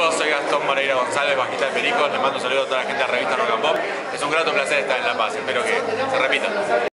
todos, soy Gastón Moreira González, bajista de Pericos. Les mando un saludo a toda la gente de la revista Rock and Pop. Es un grato placer estar en La Paz, espero que se repita.